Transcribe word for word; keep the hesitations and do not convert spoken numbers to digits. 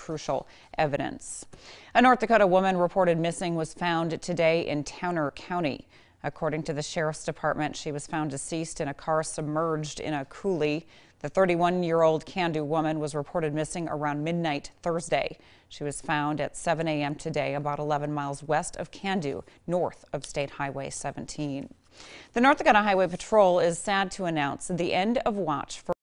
crucial evidence. A North Dakota woman reported missing was found today in Towner County. According to the Sheriff's Department, she was found deceased in a car submerged in a coulee. The thirty-one-year-old Cando woman was reported missing around midnight Thursday. She was found at seven A M today, about eleven miles west of Cando, north of State Highway seventeen. The North Dakota Highway Patrol is sad to announce the end of watch for